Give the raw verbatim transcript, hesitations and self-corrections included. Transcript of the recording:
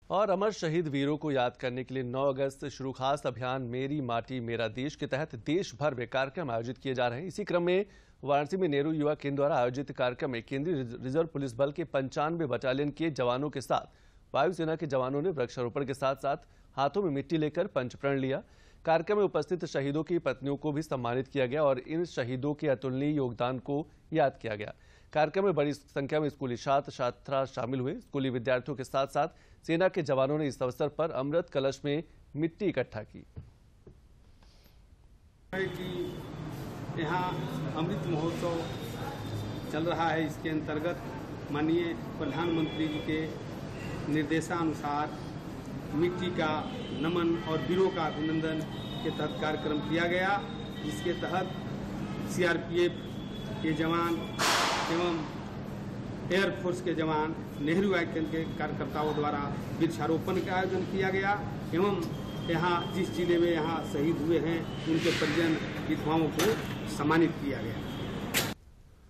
और अमर शहीद वीरों को याद करने के लिए नौ अगस्त शुरू खास अभियान मेरी माटी मेरा देश के तहत देश भर में कार्यक्रम आयोजित किए जा रहे हैं। इसी क्रम में वाराणसी में नेहरू युवा केंद्र द्वारा आयोजित कार्यक्रम में केंद्रीय रिजर्व पुलिस बल के पंचानवे बटालियन के जवानों के साथ वायुसेना के जवानों ने वृक्षारोपण के साथ साथ हाथों में मिट्टी लेकर पंचप्रण लिया। कार्यक्रम में उपस्थित शहीदों की पत्नियों को भी सम्मानित किया गया और इन शहीदों के अतुलनीय योगदान को याद किया गया। कार्यक्रम में बड़ी संख्या में स्कूली छात्र छात्रा शामिल हुए। स्कूली विद्यार्थियों के साथ साथ सेना के जवानों ने इस अवसर पर अमृत कलश में मिट्टी इकट्ठा की। यहाँ अमृत महोत्सव चल रहा है। इसके अंतर्गत माननीय प्रधानमंत्री जी के निर्देशानुसार मिट्टी का नमन और वीरों का अभिनंदन के तहत कार्यक्रम किया गया, जिसके तहत सीआरपीएफ के जवान एवं एयरफोर्स के जवान नेहरू युवा केंद्र के कार्यकर्ताओं द्वारा वृक्षारोपण का आयोजन किया गया एवं यहाँ जिस जिले में यहाँ शहीद हुए हैं उनके परिजन विधवाओं को सम्मानित किया गया।